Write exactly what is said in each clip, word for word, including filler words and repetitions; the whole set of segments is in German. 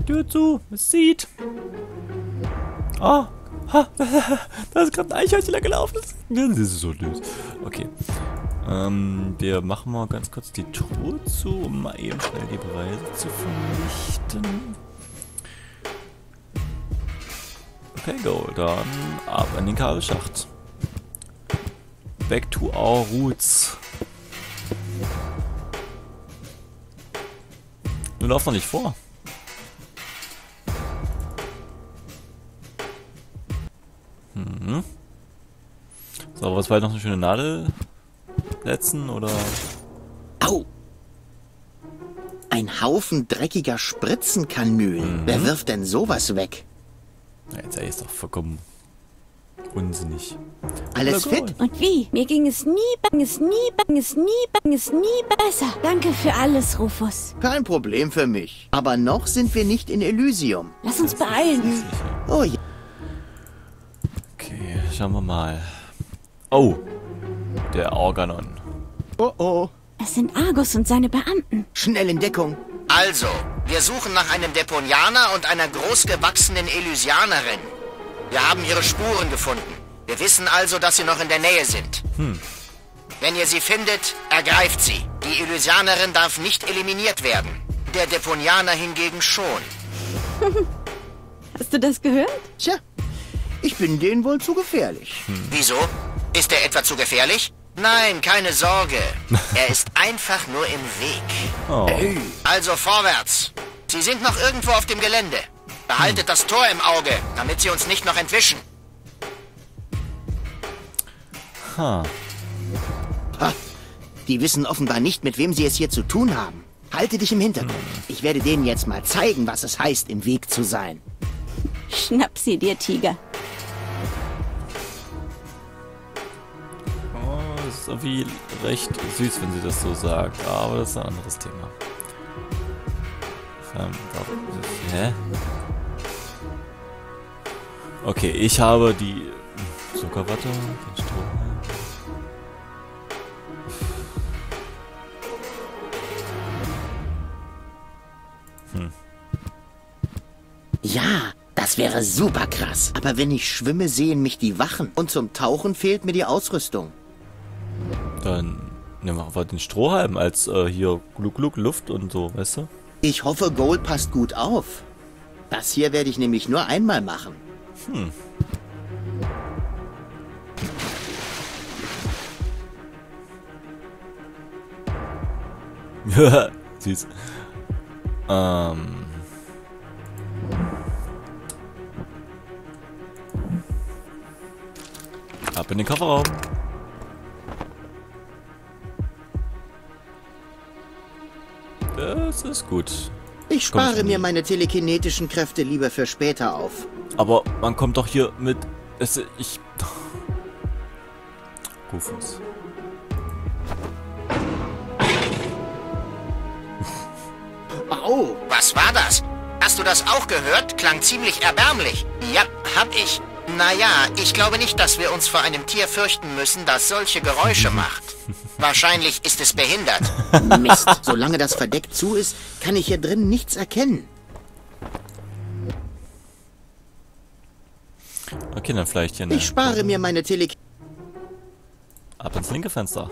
Tür zu, es sieht. Oh, ha, da ist gerade ein Eichhörnchen da gelaufen. Das ist so süß. Okay. Ähm, wir machen mal ganz kurz die Truhe zu, um mal eben schnell die Beweise zu vernichten. Okay, go. Dann ab in den Kabelschacht. Back to our roots. Du laufst noch nicht vor. Mhm. So, was war noch eine schöne Nadel setzen oder? Au! Ein Haufen dreckiger Spritzenkanülen. Mhm. Wer wirft denn sowas weg? Ja, jetzt ist doch vollkommen unsinnig. Alles Oder fit? Und wie? Mir ging es nie, ging es nie, ging es nie, ging es nie besser. Danke für alles, Rufus. Kein Problem für mich. Aber noch sind wir nicht in Elysium. Lass uns beeilen. Oh ja. Okay, schauen wir mal. Oh, der Organon. Oh oh. Es sind Argus und seine Beamten. Schnell in Deckung. Also, wir suchen nach einem Deponianer und einer großgewachsenen Elysianerin. Wir haben ihre Spuren gefunden. Wir wissen also, dass sie noch in der Nähe sind. Hm. Wenn ihr sie findet, ergreift sie. Die Elysianerin darf nicht eliminiert werden. Der Deponianer hingegen schon. Hast du das gehört? Tja, ich bin denen wohl zu gefährlich. Wieso? Ist er etwa zu gefährlich? Nein, keine Sorge. Er ist einfach nur im Weg. Oh. Ey, Also vorwärts. Sie sind noch irgendwo auf dem Gelände. Behaltet das Tor im Auge, damit sie uns nicht noch entwischen. Ha. ha. Die wissen offenbar nicht, mit wem sie es hier zu tun haben. Halte dich im Hintergrund. Ich werde denen jetzt mal zeigen, was es heißt, im Weg zu sein. Schnapp sie dir, Tiger. Oh, das ist irgendwie recht süß, wenn sie das so sagt. Aber das ist ein anderes Thema. Ähm, hä? Okay, ich habe die Zuckerwatte, den Strohhalm. Hm. Ja, das wäre super krass. Aber wenn ich schwimme, sehen mich die Wachen. Und zum Tauchen fehlt mir die Ausrüstung. Dann nehmen wir einfach den Strohhalm als äh, hier Gluck Gluck Luft und so, weißt du? Ich hoffe, Gold passt gut auf. Das hier werde ich nämlich nur einmal machen. Hm. Süß. Ähm. Ab in den Kofferraum. Das ist gut. Ich spare Kommt mir nie. meine telekinetischen Kräfte lieber für später auf. Aber man kommt doch hier mit... Es, ich... Rufus. Au! Was war das? Hast du das auch gehört? Klang ziemlich erbärmlich. Ja, hab ich. Naja, ich glaube nicht, dass wir uns vor einem Tier fürchten müssen, das solche Geräusche macht. Wahrscheinlich ist es behindert. Mist, solange das Verdeck zu ist, kann ich hier drin nichts erkennen. Okay, dann vielleicht hier... eine- Ich spare mir meine Tele... Ab ins linke Fenster.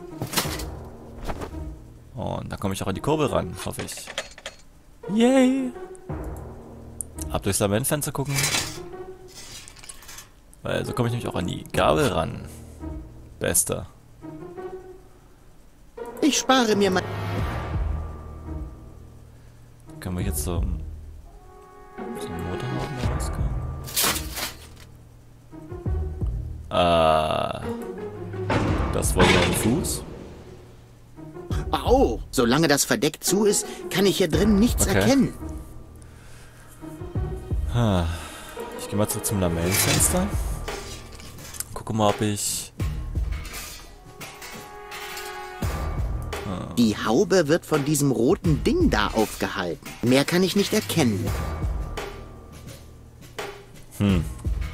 Und da komme ich auch an die Kurbel ran, hoffe ich. Yay! Ab durchs Lamentfenster gucken. Weil so komme ich nämlich auch an die Gabel ran. Bester. Ich spare mir mein... Können wir jetzt zum, zum Motorhaube rauskommen? Ah. Das war ja ein Fuß. Au! Solange das Verdeck zu ist, kann ich hier drin nichts Okay. erkennen. Ah. Ich gehe mal zurück zum Lamellenfenster. Gucke mal, ob ich... Die Haube wird von diesem roten Ding da aufgehalten. Mehr kann ich nicht erkennen. Hm.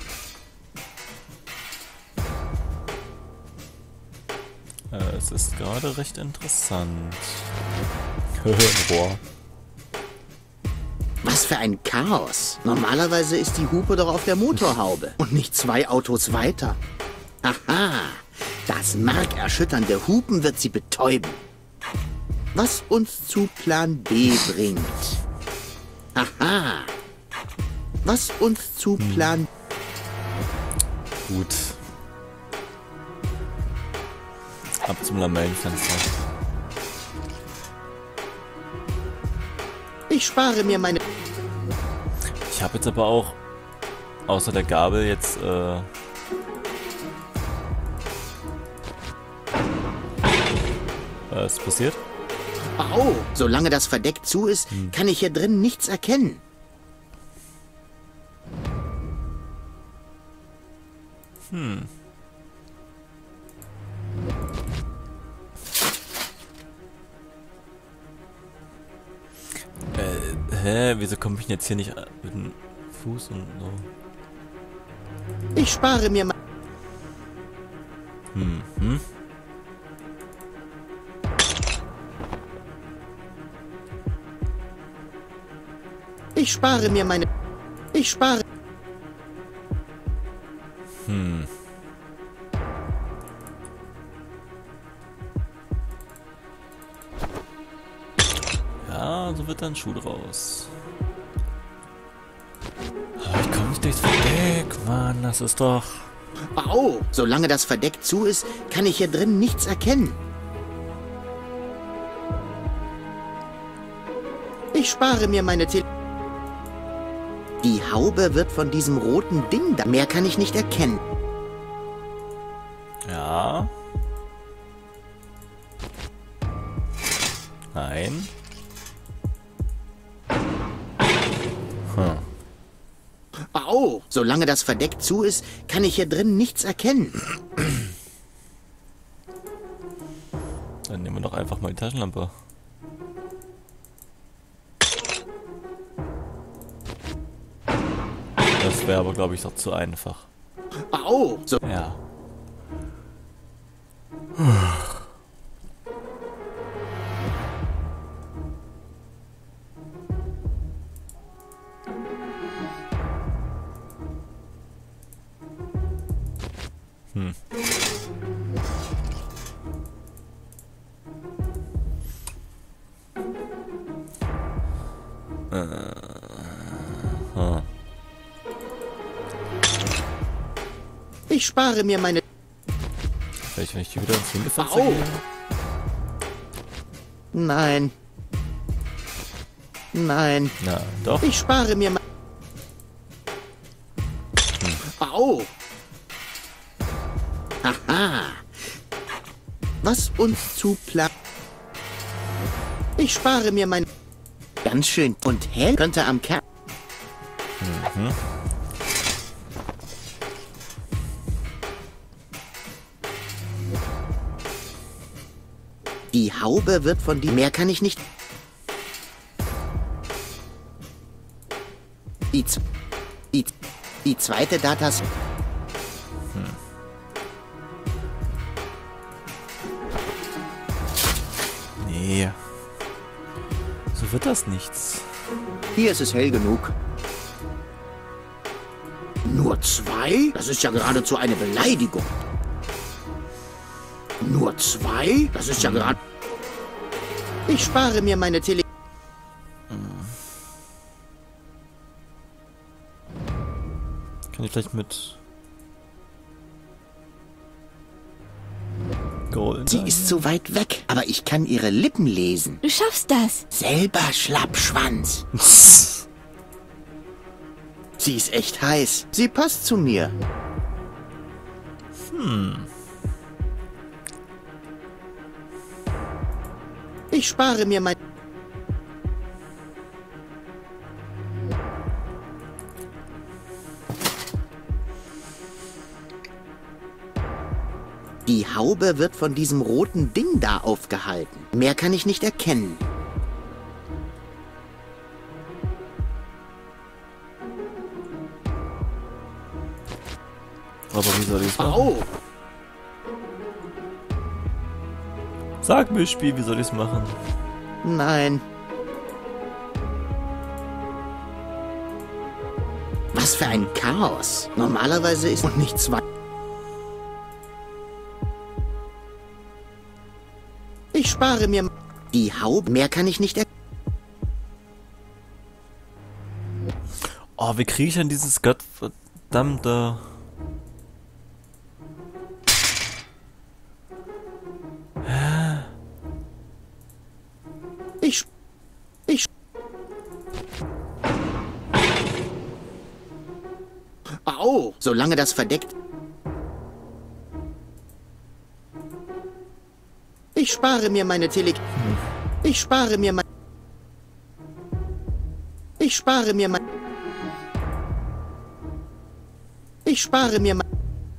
Äh, es ist gerade recht interessant. Boah. Was für ein Chaos. Normalerweise ist die Hupe doch auf der Motorhaube und nicht zwei Autos weiter. Aha, das markerschütternde Hupen wird sie betäuben. Was uns zu Plan B bringt. Aha, was uns zu Plan... Gut. Ab zum Lamellenfenster. Ich spare mir meine... Ich habe jetzt aber auch außer der Gabel jetzt äh, was ist passiert? Au, solange das Verdeck zu ist, hm. kann ich hier drin nichts erkennen. Hm. Äh, hä? Wieso komme ich denn jetzt hier nicht mit dem Fuß und so? Ich spare mir mal... Hm, hm. Ich spare mir meine... Ich spare... Hm. Ja, so wird dann Schuh draus. Aber ich komme nicht durchs Verdeck, Mann, das ist doch... Au, solange das Verdeck zu ist, kann ich hier drin nichts erkennen. Ich spare mir meine Tele... Die Haube wird von diesem roten Ding da... Mehr kann ich nicht erkennen. Ja. Nein. Hm. Au, solange das Verdeck zu ist, kann ich hier drin nichts erkennen. Dann nehmen wir doch einfach mal die Taschenlampe. Das wäre aber, glaube ich, doch zu einfach. Au! So. Ja. Hm. Äh. Hm. Ich spare mir meine... Vielleicht, wenn ich die wieder ins Winkelfenster Au! gehe? Nein. Nein. Na, doch. Ich spare mir meine... Hm. Au! Haha! Was uns zu Plan... Ich spare mir meine... Ganz schön. Und hell könnte am Kern... Mhm. Die Haube wird von die... Mehr kann ich nicht... Die, z die, die zweite Datas... Hm. Nee. So wird das nichts. Hier ist es hell genug. Nur zwei? Das ist ja geradezu eine Beleidigung. Nur zwei? Das ist ja hm. gerade... Ich spare mir meine Tele... Kann ich vielleicht mit... Gold... Sie ist zu weit weg, aber ich kann ihre Lippen lesen. Du schaffst das. Selber Schlappschwanz. Sie ist echt heiß. Sie passt zu mir. Hm... Ich spare mir mein... Die Haube wird von diesem roten Ding da aufgehalten. Mehr kann ich nicht erkennen. Aber wie soll ich es machen? Au! Sag mir, Spiel, wie soll ich es machen? Nein. für ein Chaos? Normalerweise ist und nicht zwei. Ich spare mir die Haube. Mehr kann ich nicht er... Oh, wie kriege ich denn dieses gottverdammte... Ich... Ich... Au! Solange das verdeckt... Ich spare mir meine Tele... Ich spare mir mein... Ich spare mir mein... Ich spare mir mein...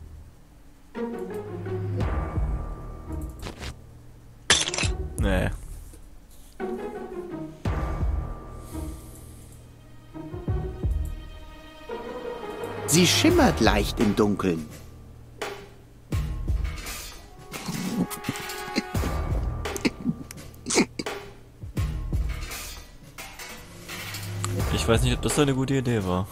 Nee. Sie schimmert leicht im Dunkeln. Ich weiß nicht, ob das eine gute Idee war.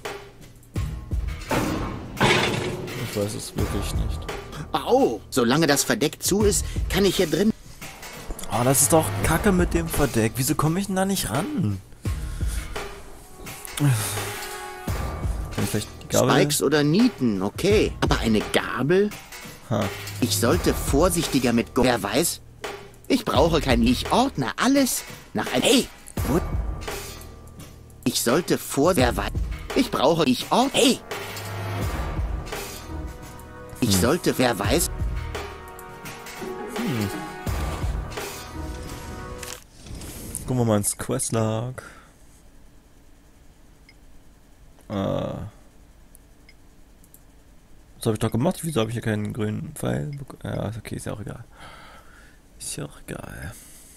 Ich weiß es wirklich nicht. Au! Solange das verdeckt zu ist, kann ich hier drin... Oh, das ist doch Kacke mit dem Verdeck. Wieso komme ich denn da nicht ran? Kann ich vielleicht die Gabel... Spikes oder Nieten, okay. Aber eine Gabel? Ha. Ich sollte vorsichtiger mit... Go Wer weiß? Ich brauche keinen... Ich ordne alles nach einem... Hey! Wo... Ich sollte vor... Wer weiß? Ich brauche... Ich ordne... Hey! Ich hm. sollte... Wer weiß? Hm. Gucken wir mal ins Questlog. Äh. Was habe ich doch gemacht? Wieso habe ich hier keinen grünen Pfeil bekommen? Ja, ist okay, ist ja auch egal. Ist ja auch egal.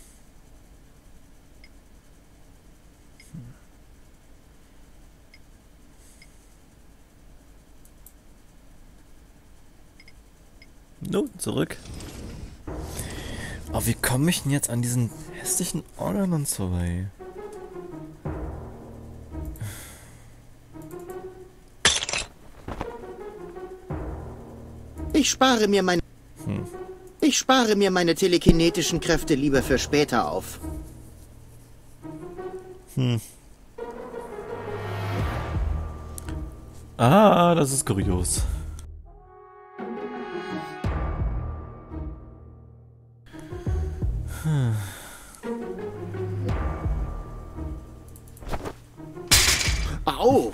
Hm. No, zurück. Aber wie komme ich denn jetzt an diesen hässlichen Organons vorbei? Ich spare mir meine... Hm. Ich spare mir meine telekinetischen Kräfte lieber für später auf. Hm. Ah, das ist kurios. Hm. Au!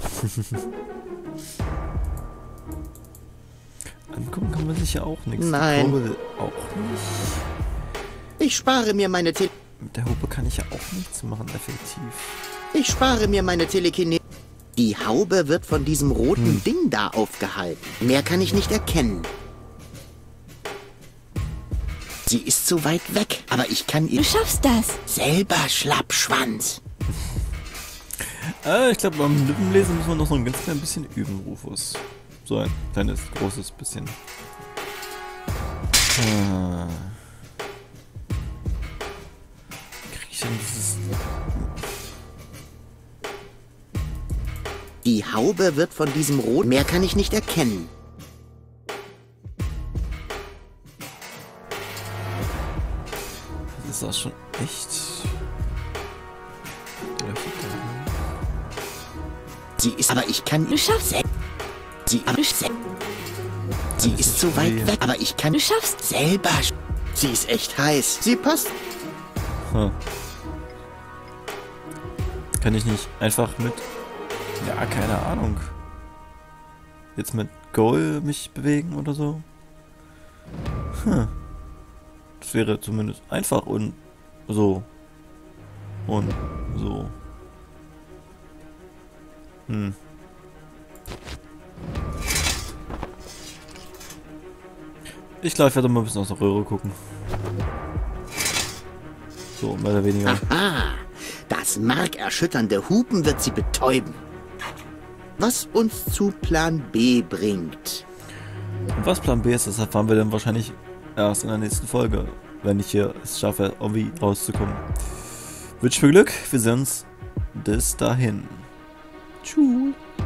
Angucken kann man sich ja auch nichts. Nein. Auch nicht. Ich spare mir meine Tele... Mit der Hupe kann ich ja auch nichts machen, effektiv. Ich spare mir meine Telekinetik. Die Haube wird von diesem roten hm. Ding da aufgehalten. Mehr kann ich nicht erkennen. Sie ist zu weit weg, aber ich kann ihr... Du schaffst das. Selber Schlappschwanz. Äh, ich glaube, beim Lippenlesen müssen wir noch so ein ganz klein bisschen üben, Rufus. So ein kleines, großes bisschen. Ah. Krieg ich denn dieses... Die Haube wird von diesem Rot... Mehr kann ich nicht erkennen. Das ist das schon echt... Sie ist... Aber ich kann... Du schaffst... Sie... Aber ich... Sie ist, ist zu weit weg, aber ich kann... Du schaffst... Selber... Sie ist echt heiß. Sie passt... Hm. Kann ich nicht einfach mit... Ja, keine Ahnung. Jetzt mit Goal mich bewegen oder so? Hm. Das wäre zumindest einfach und so. Und so. Hm. Ich glaube, ich werde mal ein bisschen aus der Röhre gucken. So, mehr oder weniger. Aha! Das markerschütternde Hupen wird sie betäuben. Was uns zu Plan B bringt. Und was Plan B ist, das erfahren wir dann wahrscheinlich erst in der nächsten Folge, wenn ich hier es schaffe, irgendwie rauszukommen. Wünsche viel Glück, wir sehen uns bis dahin. Tschüss.